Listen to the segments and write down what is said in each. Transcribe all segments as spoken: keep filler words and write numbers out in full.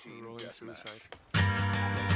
Machine Rolling Deathmatch. suicide.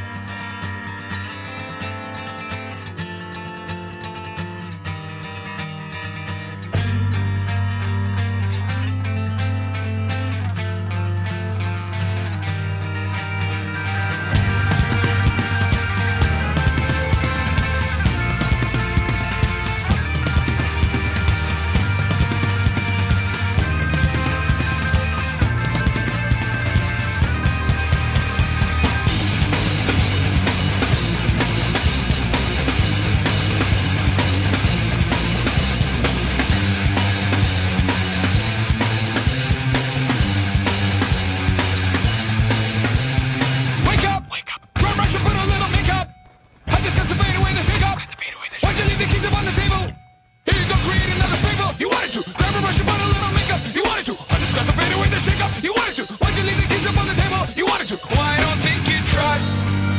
Wake up! Wake up! Run, rush, and put a little makeup. I discuss the fade away, the shake up. Why'd you leave the keys up on the table? Here you go, create another fable. You wanted to. Grab a brush and put a little makeup. You wanted to. I discuss the fade away, the shake up. You wanted to. Why'd you leave the keys up on the table? You wanted to. Well, I don't think you trust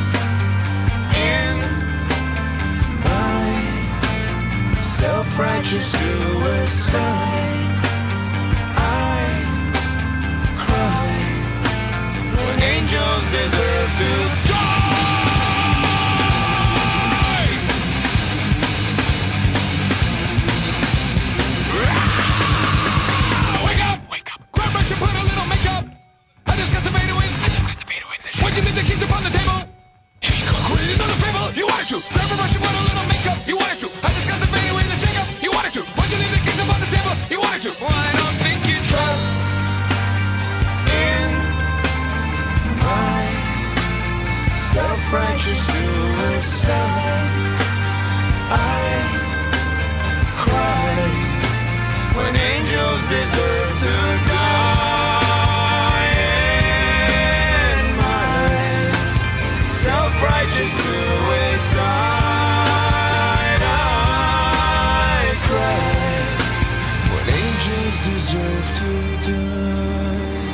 in my self-righteous suicide. I cry when angels deserve to die. Ah! Wake up! Wake up! Grab brush and put a little makeup. I discuss the fade away. I discuss the fade away. Why'd you leave the keys upon the table? Here you go, create another fable. You wanted to. Grab a brush and put a little makeup. You wanted to. I discuss the fade away, the shake up. You wanted to. Why'd you leave the keys upon the table? You wanted to. Well, I don't think you trust in my self-righteous suicide. I cry when angels deserve to die. In my self-righteous suicide, I cry when angels deserve to die.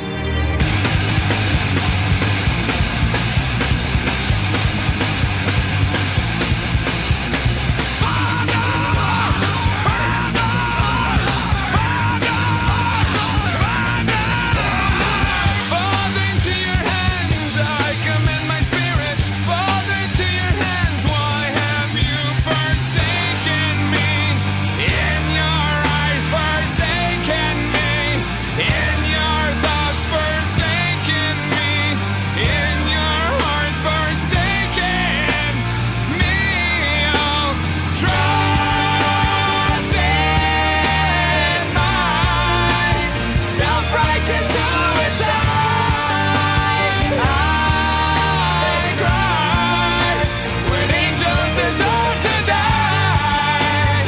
Father, into your hands I commend my spirit. Father, into your hands, why have you forsaken me? In your eyes, forsaken me. In your thoughts, forsaken me. In your heart, forsaken me. Oh, trust in my self-righteous suicide. I cry when angels deserve to die.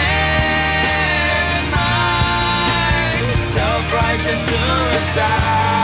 In my self-righteous suicide.